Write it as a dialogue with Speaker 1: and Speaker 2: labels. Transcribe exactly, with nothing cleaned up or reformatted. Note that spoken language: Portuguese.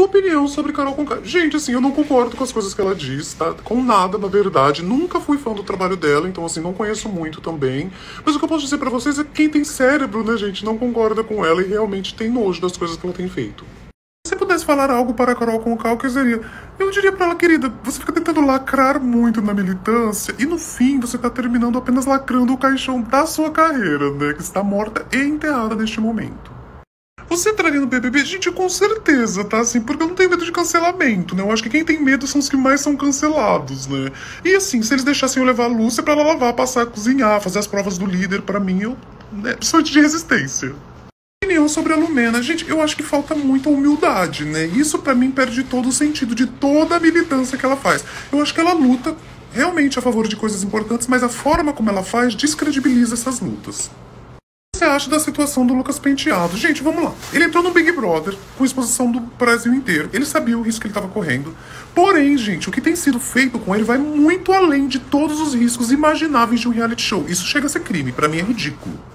Speaker 1: Sua opinião sobre Carol Conká. Gente, assim, eu não concordo com as coisas que ela diz, tá? Com nada, na verdade. Nunca fui fã do trabalho dela, então, assim, não conheço muito também. Mas o que eu posso dizer pra vocês é que quem tem cérebro, né, gente, não concorda com ela e realmente tem nojo das coisas que ela tem feito. Se você pudesse falar algo para a Carol Conká, o que seria? Eu diria pra ela, querida, você fica tentando lacrar muito na militância e no fim você tá terminando apenas lacrando o caixão da sua carreira, né? Que está morta e enterrada neste momento. Você entraria no B B B? Gente, com certeza, tá? Assim, porque eu não tenho medo de cancelamento, né? Eu acho que quem tem medo são os que mais são cancelados, né? E assim, se eles deixassem eu levar a Lúcia pra ela lavar, passar, cozinhar, fazer as provas do líder, pra mim, eu... né? Principalmente de resistência. Opinião sobre a Lumena. Gente, eu acho que falta muita humildade, né? Isso pra mim perde todo o sentido de toda a militância que ela faz. Eu acho que ela luta realmente a favor de coisas importantes, mas a forma como ela faz descredibiliza essas lutas. O que você acha da situação do Lucas Penteado? Gente, vamos lá. Ele entrou no Big Brother com exposição do Brasil inteiro. Ele sabia o risco que ele estava correndo. Porém, gente, o que tem sido feito com ele vai muito além de todos os riscos imagináveis de um reality show. Isso chega a ser crime. Pra mim é ridículo.